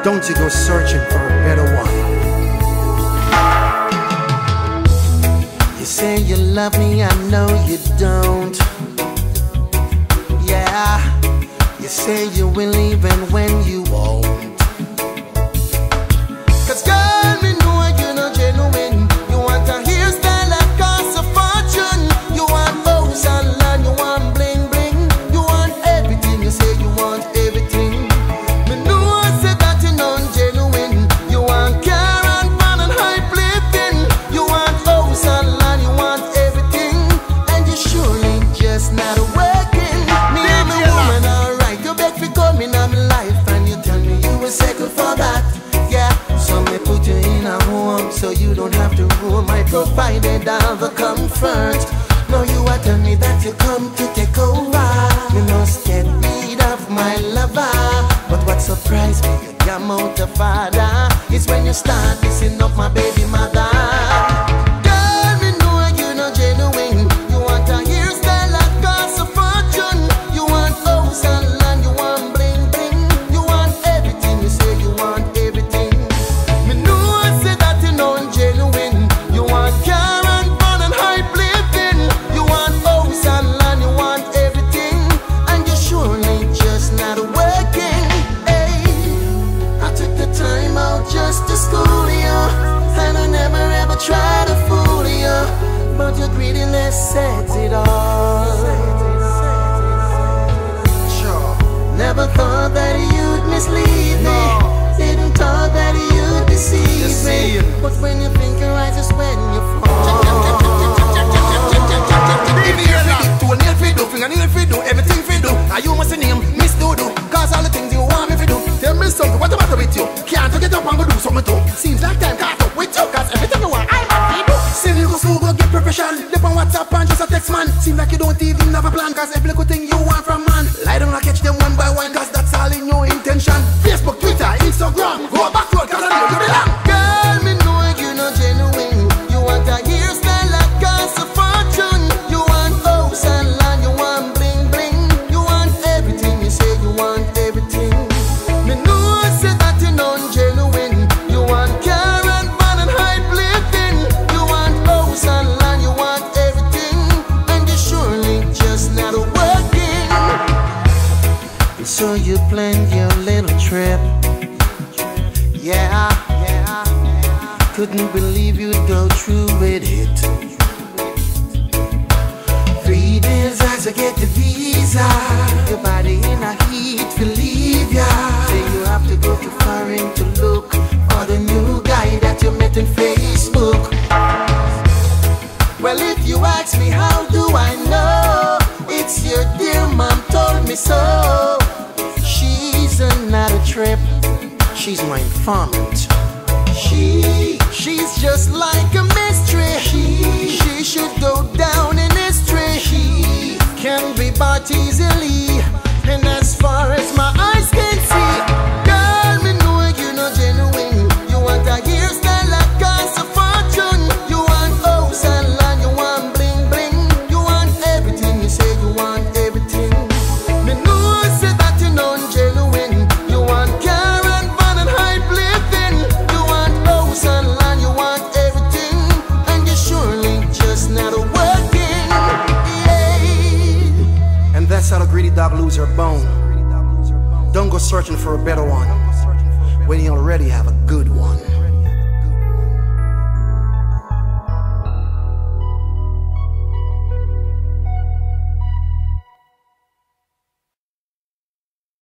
Don't you go searching for a better one. You say you love me, I know you don't. Yeah, you say you will even when you won't. Cause girl, me know you're not genuine. You want a hairstyle that costs a fortune. You want bows and land, you want bling bling. You want everything, you say you want everything. Me know I said that you're not genuine. You want car and van and high living. You want bows and land, you want everything. And you surely just not working. Me and the woman, alright, you beg for coming on my life. And you tell me you will settle for that. Yeah, so me put you in a home so you don't have to roam. I provided all the comfort. Now you are telling me that you come to take over. Me must get rid of my lover. But what surprised me, your mouth of father, is when you start messing up my baby mother. Girl, me know you're not genuine. You want a hairstyle that costs a fortune. You want house and land, you want bling bling. You want everything, you say you want everything. Me know I say that you're not genuine. You want car and van and high living. You want house and land, you want everything. And you surely just not working. Hey, I took the time out just to school you, and I never ever try to fool you, but your greediness says it all. Sure. Never thought that you'd mislead me. Didn't thought that you'd deceive me. But when you think you're right is when you fall. Nail fi do, fingernail fi do, everything fi do. And you must name Miss Dodo, cause all the things you want me fi do. Tell me something, what the matter with you? Can't you get up and go do something too? Seems like time caught up with you, cause everything you want I want fi do. Send you go school, go get professional. Dip on WhatsApp and just a text man. Seems like you don't even have a plan, cause every little thing you want from man. Lie down and catch them one by one, cause that's all in your intention. Facebook, Twitter, Instagram, go back road, cause I know you belong. Girl, me know you're not genuine. You want a hairstyle that costs a fortune. You want house and land, you want bling bling. You want everything, you say you want everything. Me know I said that you're not genuine. You want car and van and high living. You want house and land, you want everything. And you surely just not working. So you planned your little trip. Yeah, couldn't believe you'd go through with it. 3 days as I get the visa. Your body in a heat to leave ya. Say you have to go to foreign to look for the new guy that you met on Facebook. Well, if you ask me how do I know, it's your dear mom told me so. She's another trip. She's my informant. She's just like a mystery. She should go down in history. She can be bought easily, and as far as my eyes can see. Girl, me know you're not genuine. You want a hairstyle that costs a fortune. You want house and land, you want bling bling. You want everything, you say you want everything. Me know I said that you're not genuine. You want car and van and high living. You want house and land, you want everything. And you surely just not working. Yeah. And that's how the greedy dog lose her bone. Don't go searching for a better one when you already have a good one.